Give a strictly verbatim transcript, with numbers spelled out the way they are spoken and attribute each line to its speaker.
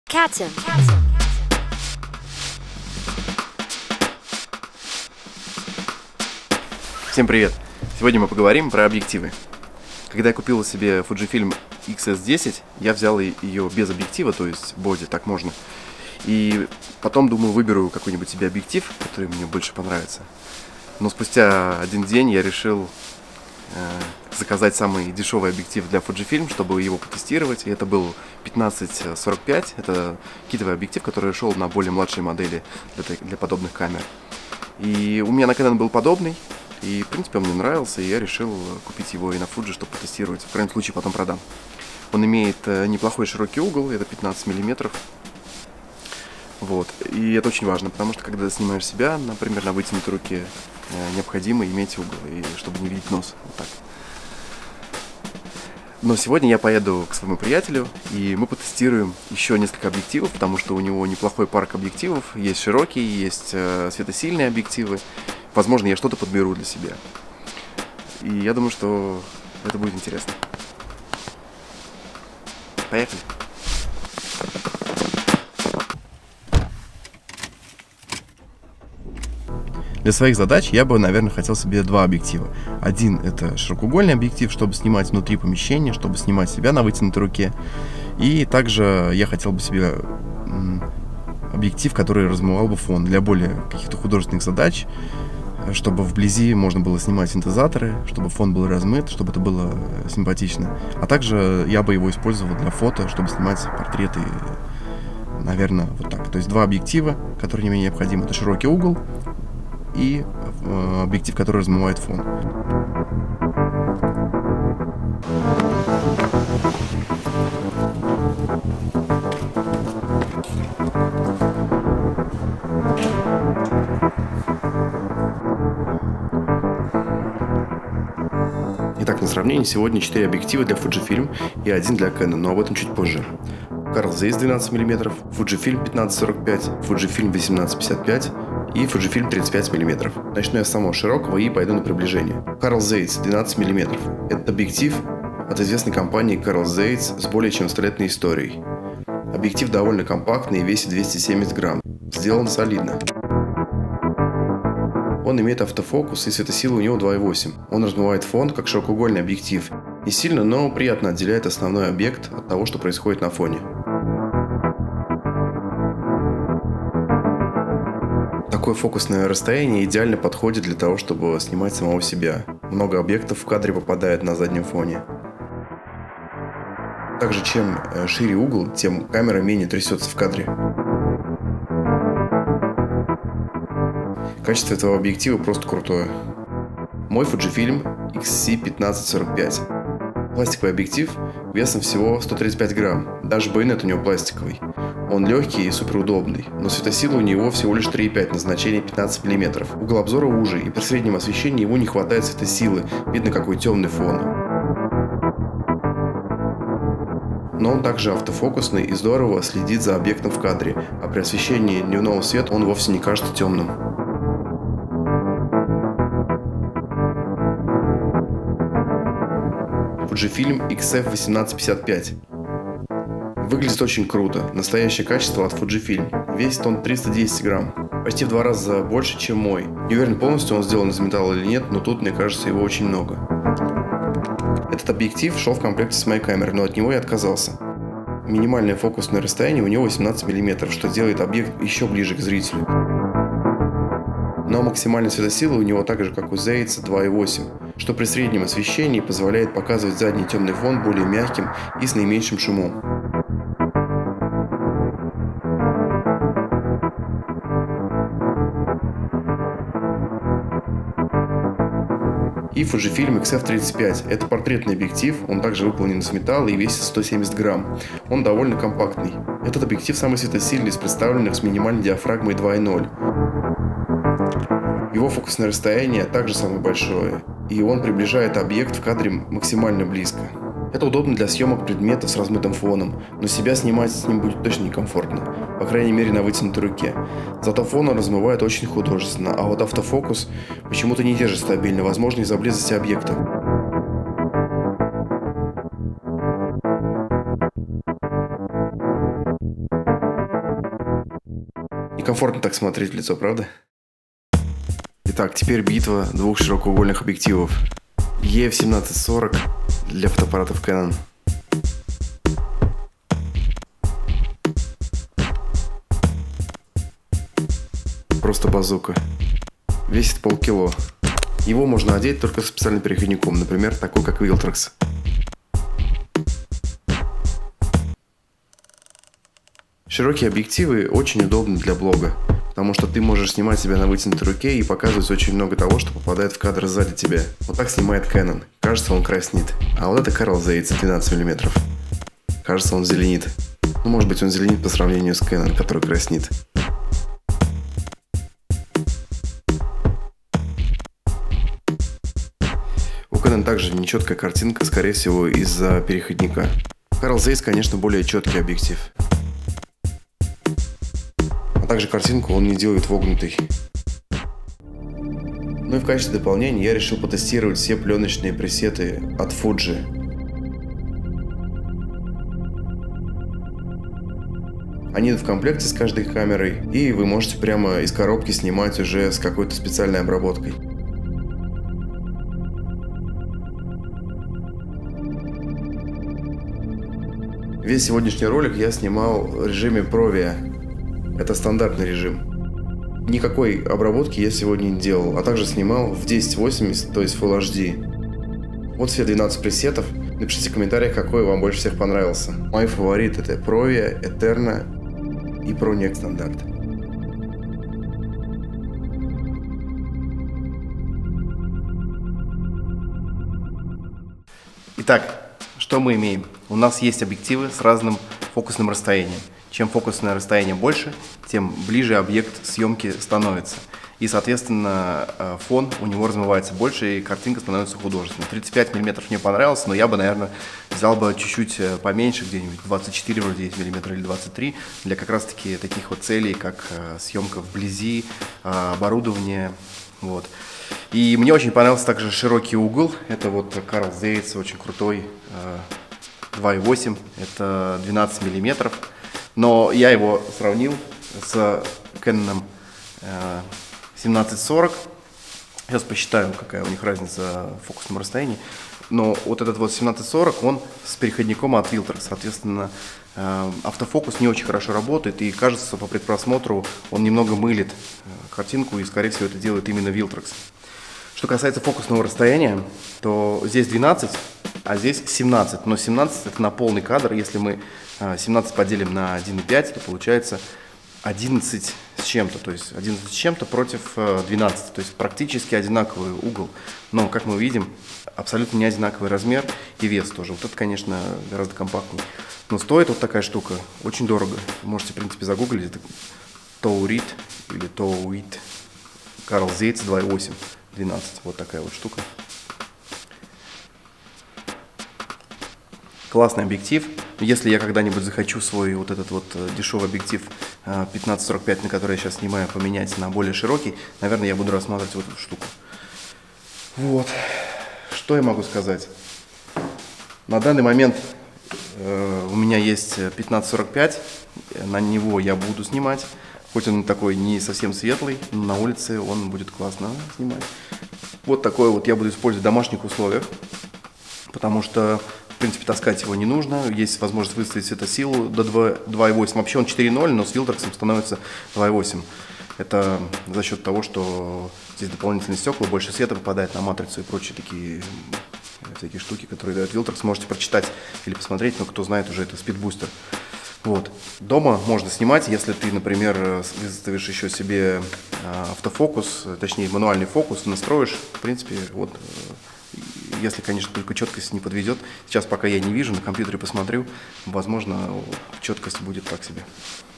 Speaker 1: Captain.
Speaker 2: Всем привет! Сегодня мы поговорим про объективы. Когда я купил себе Fujifilm икс эс десять, я взял ее без объектива, то есть боди, так можно. И потом думал, выберу какой-нибудь себе объектив, который мне больше понравится. Но спустя один день я решил э, заказать самый дешевый объектив для Fujifilm, чтобы его потестировать. И это был пятнадцать сорок пять. Это китовый объектив, который шел на более младшие модели для, для подобных камер. И у меня на Canon был подобный. И, в принципе, он мне нравился, и я решил купить его и на Fuji, чтобы потестировать. В крайнем случае, потом продам. Он имеет неплохой широкий угол, это пятнадцать миллиметров. Вот. И это очень важно, потому что, когда снимаешь себя, например, на вытянутой руке, необходимо иметь угол, и чтобы не видеть нос. Вот так. Но сегодня я поеду к своему приятелю, и мы потестируем еще несколько объективов, потому что у него неплохой парк объективов. Есть широкие, есть светосильные объективы. Возможно, я что-то подберу для себя. И я думаю, что это будет интересно. Поехали! Для своих задач я бы, наверное, хотел себе два объектива. Один — это широкоугольный объектив, чтобы снимать внутри помещения, чтобы снимать себя на вытянутой руке. И также я хотел бы себе объектив, который размывал бы фон для более каких-то художественных задач, чтобы вблизи можно было снимать синтезаторы, чтобы фон был размыт, чтобы это было симпатично. А также я бы его использовал для фото, чтобы снимать портреты, наверное, вот так. То есть два объектива, которые мне необходимы. Это широкий угол и э, объектив, который размывает фон. Итак, на сравнение сегодня четыре объектива для Fujifilm и один для Canon, но об этом чуть позже. Carl Zeiss двенадцать миллиметров, Fujifilm пятнадцать сорок пять, Fujifilm восемнадцать пятьдесят пять и Fujifilm тридцать пять миллиметров. Начну я с самого широкого и пойду на приближение. Carl Zeiss двенадцать миллиметров. Это объектив от известной компании Carl Zeiss с более чем столетней историей. Объектив довольно компактный и весит двести семьдесят грамм. Сделан солидно. Он имеет автофокус, и светосила у него два и восемь. Он размывает фон, как широкоугольный объектив. Не сильно, но приятно отделяет основной объект от того, что происходит на фоне. Такое фокусное расстояние идеально подходит для того, чтобы снимать самого себя. Много объектов в кадре попадает на заднем фоне. Также, чем шире угол, тем камера менее трясется в кадре. Качество этого объектива просто крутое. Мой Fujifilm икс си пятнадцать сорок пять. Пластиковый объектив весом всего сто тридцать пять грамм. Даже байонет у него пластиковый. Он легкий и суперудобный, но светосила у него всего лишь три и пять на значение пятнадцать миллиметров. Угол обзора уже, и при среднем освещении ему не хватает светосилы. Видно, какой темный фон. Но он также автофокусный и здорово следит за объектом в кадре, а при освещении дневного света он вовсе не кажется темным. Fujifilm икс эф восемнадцать пятьдесят пять. Выглядит очень круто. Настоящее качество от Fujifilm. Весит он триста десять грамм. Почти в два раза больше, чем мой. Не уверен, полностью он сделан из металла или нет, но тут, мне кажется, его очень много. Этот объектив шел в комплекте с моей камерой, но от него я отказался. Минимальное фокусное расстояние у него восемнадцать миллиметров, что делает объект еще ближе к зрителю. Но максимальная светосила у него так же, как у Zeiss, два и восемь, что при среднем освещении позволяет показывать задний темный фон более мягким и с наименьшим шумом. И Fujifilm икс эф тридцать пять. Это портретный объектив, он также выполнен из металла и весит сто семьдесят грамм. Он довольно компактный. Этот объектив самый светосильный из представленных с минимальной диафрагмой два и ноль. Его фокусное расстояние также самое большое, и он приближает объект в кадре максимально близко. Это удобно для съемок предметов с размытым фоном, но себя снимать с ним будет точно некомфортно, по крайней мере на вытянутой руке. Зато фон он размывает очень художественно, а вот автофокус почему-то не держит стабильно, возможно из-за близости объекта. Некомфортно так смотреть в лицо, правда? Итак, теперь битва двух широкоугольных объективов. и эф семнадцать сорок для фотоаппаратов Canon. Просто базука. Весит полкило. Его можно одеть только с специальным переходником, например, такой как Viltrox. Широкие объективы очень удобны для блога, потому что ты можешь снимать себя на вытянутой руке и показывать очень много того, что попадает в кадр сзади тебя. Вот так снимает Canon. Кажется, он краснит. А вот это Carl Zeiss двенадцать миллиметров. Кажется, он зеленит. Ну, может быть, он зеленит по сравнению с Canon, который краснит. У Canon также нечеткая картинка, скорее всего, из-за переходника. Carl Zeiss, конечно, более четкий объектив. Также картинку он не делает вогнутой. Ну и в качестве дополнения я решил потестировать все пленочные пресеты от Fuji. Они в комплекте с каждой камерой, и вы можете прямо из коробки снимать уже с какой-то специальной обработкой. Весь сегодняшний ролик я снимал в режиме Provia. Это стандартный режим. Никакой обработки я сегодня не делал, а также снимал в тысяча восемьдесят, то есть Full эйч ди. Вот все двенадцать пресетов. Напишите в комментариях, какой вам больше всех понравился. Мои фавориты это Provia, Eterna и ProNex стандарт. Итак, что мы имеем? У нас есть объективы с разным фокусным расстоянием. Чем фокусное расстояние больше, тем ближе объект съемки становится. И, соответственно, фон у него размывается больше, и картинка становится художественной. тридцать пять миллиметров мне понравилось, но я бы, наверное, взял бы чуть-чуть поменьше, где-нибудь двадцать четыре вроде есть миллиметра или двадцать три, для как раз-таки таких вот целей, как съемка вблизи, оборудование. Вот. И мне очень понравился также широкий угол. Это вот Carl Zeiss, очень крутой, два и восемь, это двенадцать миллиметров. Но я его сравнил с Canon семнадцать сорок. Сейчас посчитаю, какая у них разница в фокусном расстоянии. Но вот этот вот семнадцать сорок, он с переходником от Viltrox. Соответственно, автофокус не очень хорошо работает. И кажется, по предпросмотру он немного мылит картинку. И, скорее всего, это делает именно Viltrox. Что касается фокусного расстояния, то здесь двенадцать, а здесь семнадцать. Но семнадцать это на полный кадр. Если мы семнадцать поделим на один и пять, то получается одиннадцать с чем-то. То есть одиннадцать с чем-то против двенадцати. То есть практически одинаковый угол. Но, как мы видим, абсолютно не одинаковый размер и вес тоже. Вот это, конечно, гораздо компактнее. Но стоит вот такая штука очень дорого. Можете, в принципе, загуглить. Это Tourit или Tourit Carl Zeiss два и восемь. двенадцать. Вот такая вот штука. Классный объектив. Если я когда-нибудь захочу свой вот этот вот дешевый объектив пятнадцать сорок пять, на который я сейчас снимаю, поменять на более широкий, наверное, я буду рассматривать вот эту штуку. Вот. Что я могу сказать? На данный момент э, у меня есть пятнадцать сорок пять. На него я буду снимать. Хоть он такой не совсем светлый, но на улице он будет классно снимать. Вот такой вот я буду использовать в домашних условиях, потому что, в принципе, таскать его не нужно. Есть возможность выставить светосилу до два и восемь. Вообще он четыре ноль, но с Viltrox становится два и восемь. Это за счет того, что здесь дополнительные стекла, больше света попадает на матрицу и прочие такие всякие штуки, которые дает Viltrox. Можете прочитать или посмотреть, но кто знает, уже это спидбустер. Вот. Дома можно снимать, если ты, например, выставишь еще себе автофокус, точнее мануальный фокус, настроишь, в принципе, вот, если, конечно, только четкость не подведет. Сейчас пока я не вижу, на компьютере посмотрю, возможно, четкость будет так себе.